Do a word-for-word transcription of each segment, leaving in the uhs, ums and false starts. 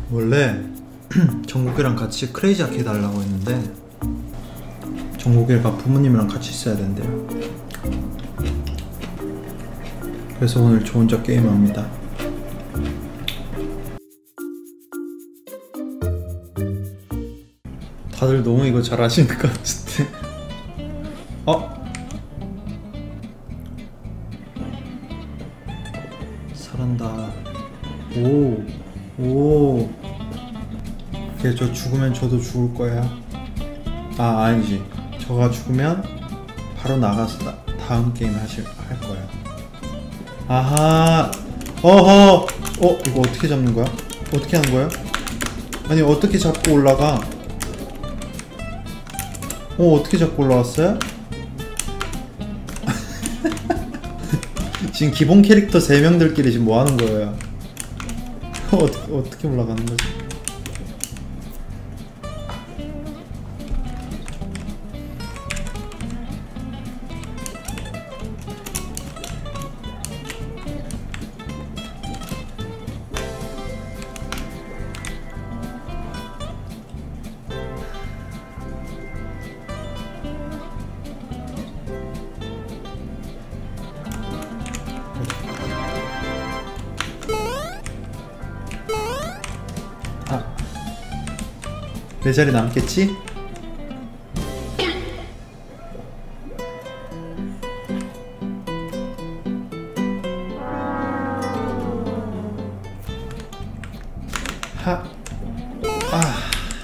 원래 정국이랑 같이 크레이지 아케이드 하려고 했는데 정국이가 부모님이랑 같이 있어야 된대요. 그래서 오늘 저 혼자 게임합니다. 다들 너무 이거 잘 아시는 것 같은데. 어? 잘한다. 오, 오. 그래, 저 죽으면 저도 죽을 거야. 아, 아니지. 저가 죽으면 바로 나가서 나, 다음 게임 하실 할 거야. 아하. 어허. 어, 이거 어떻게 잡는 거야? 어떻게 하는 거야? 아니, 어떻게 잡고 올라가? 어, 어떻게 잡고 올라왔어요? 지금 기본 캐릭터 세 명들끼리 지금 뭐 하는 거예요? 어떻게, 어떻게 올라가는 거지? 아, 내 자리 남겠지? 하, 아,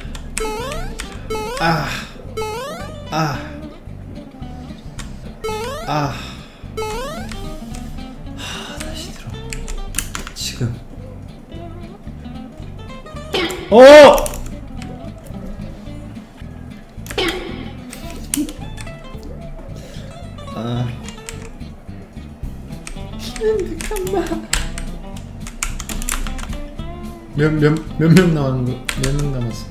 아, 아, 아, 하, 다시 들어. 지금. 어! 아. 잠깐만. 몇, 몇, 몇 명 남았는 거, 몇 명 남았어?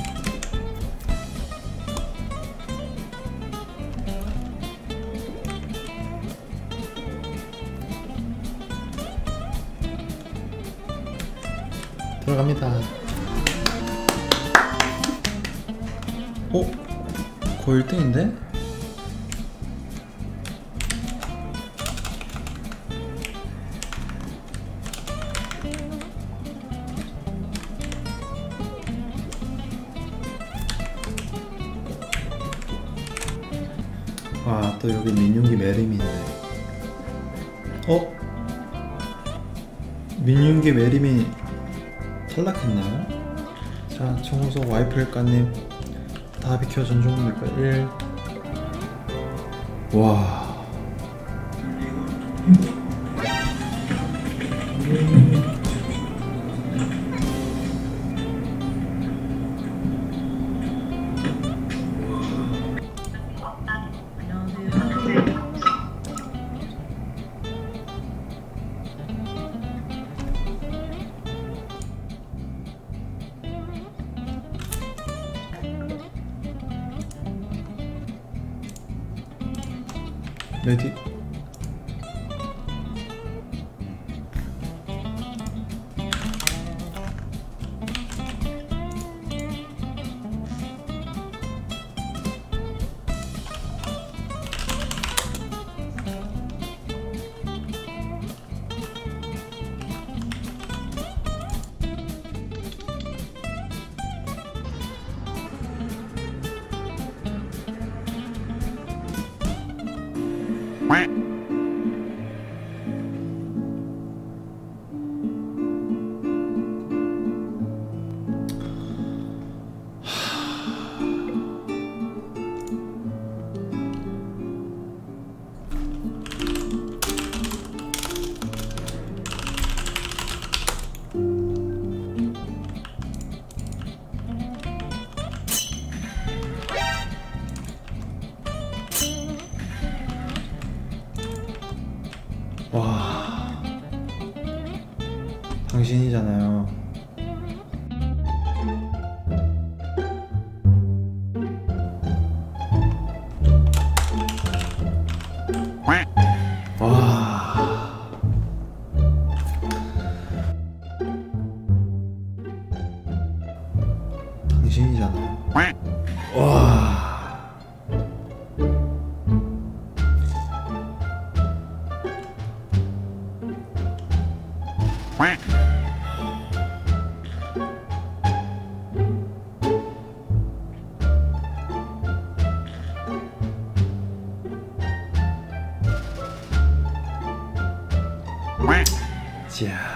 들어갑니다. 어? 거의 일 등인데? 와, 또 여기 민윤기 메림이 있네. 어? 민윤기 메림이 탈락했나요? 자, 정우석 와이프일까님 다 비켜. 전종물까 일. 와. 레디. 당신이잖아요. 와. 자,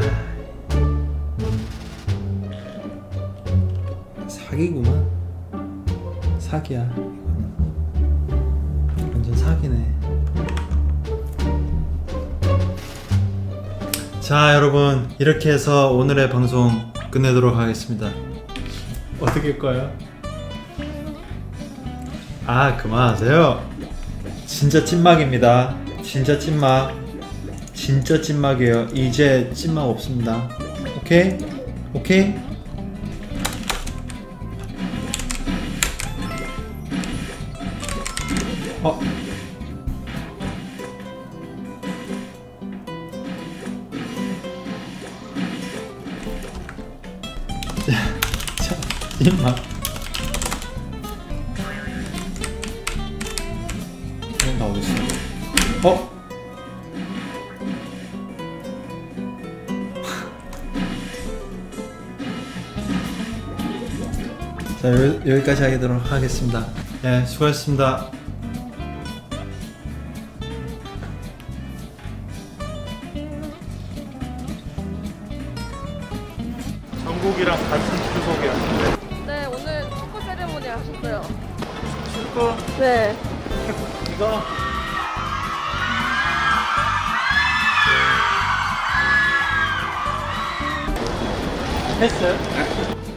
사기구만. 사기야. 이거는 완전 사기네. 자, 여러분, 이렇게 해서 오늘의 방송 끝내도록 하겠습니다. 어떻게 할까요? 아, 그만하세요. 진짜 찐막입니다. 진짜 찐막. 진짜 찐막이에요. 이제 찐막 없습니다. 오케이? 오케이? 어? 자, 찐막. 나 어딨어? 어? 자, 여, 여기까지 하도록 하겠습니다. 네, 수고하셨습니다. 정국이랑 같은 추석이었는데. 네, 오늘 축구 세레모니 하셨어요. 축구 네. 이거 했어요?